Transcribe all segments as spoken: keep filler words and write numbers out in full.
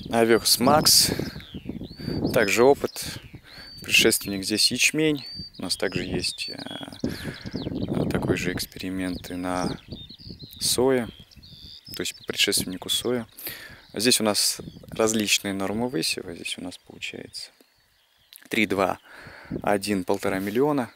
Овес Макс. Также опыт. Предшественник здесь ячмень. У нас также есть такой же эксперимент и на сое. То есть по предшественнику соя. Здесь у нас различные нормы высева. Здесь у нас получается три, два, один, полтора миллиона.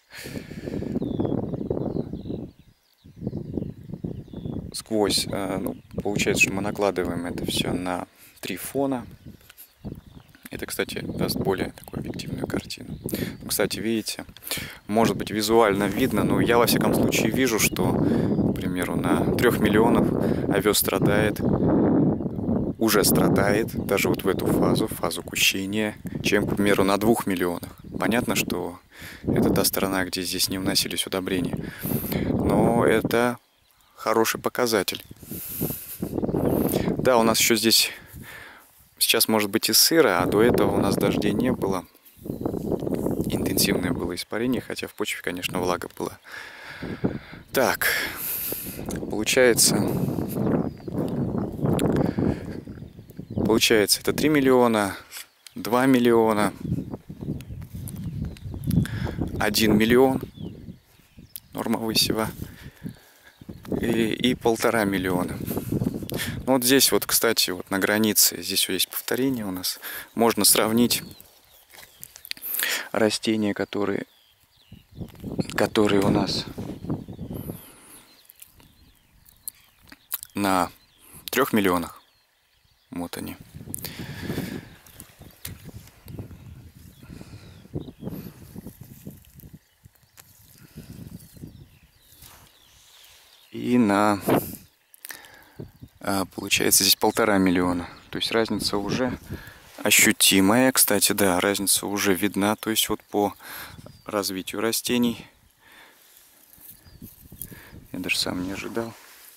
Сквозь, ну, получается, что мы накладываем это все на три фона. Это, кстати, даст более такую объективную картину. Кстати, видите, может быть визуально видно, но я во всяком случае вижу, что, к примеру, на трех миллионов овес страдает, уже страдает, даже вот в эту фазу, фазу кущения, чем, к примеру, на двух миллионах. Понятно, что это та сторона, где здесь не вносились удобрения, но это хороший показатель. Да, у нас еще здесь сейчас может быть и сыро, а до этого у нас дождей не было. Интенсивное было испарение, хотя в почве, конечно, влага была. Так, получается, получается это три миллиона, два миллиона, один миллион, норма высева, и, и полтора миллиона. Ну, вот здесь вот, кстати, вот на границе, здесь вот есть повторение у нас, можно сравнить растения, которые, которые у нас на трех миллионах. Вот они. И на, получается, здесь полтора миллиона. То есть разница уже ощутимая. Кстати, да, разница уже видна. То есть вот по развитию растений. Я даже сам не ожидал.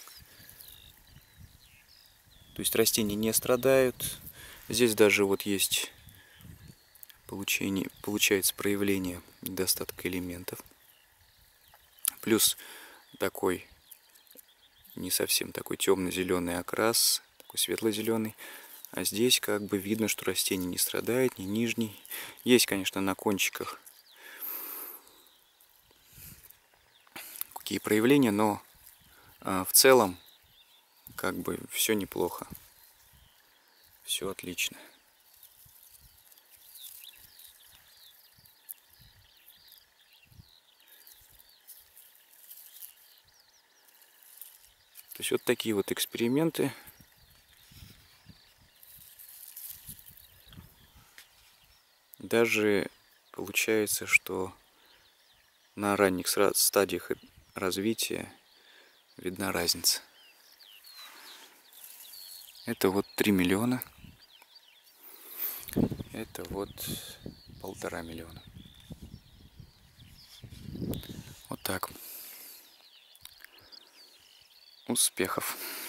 То есть растения не страдают. Здесь даже вот есть получение, получается проявление недостатка элементов. Плюс такой не совсем такой темно-зеленый окрас, такой светло-зеленый. А здесь как бы видно, что растение не страдает, ни нижний. Есть, конечно, на кончиках какие проявления, но а, в целом как бы все неплохо. Все отлично. То есть вот такие вот эксперименты. Даже получается, что на ранних стадиях развития видна разница. Это вот три миллиона. Это вот полтора миллиона. Вот так. Успехов!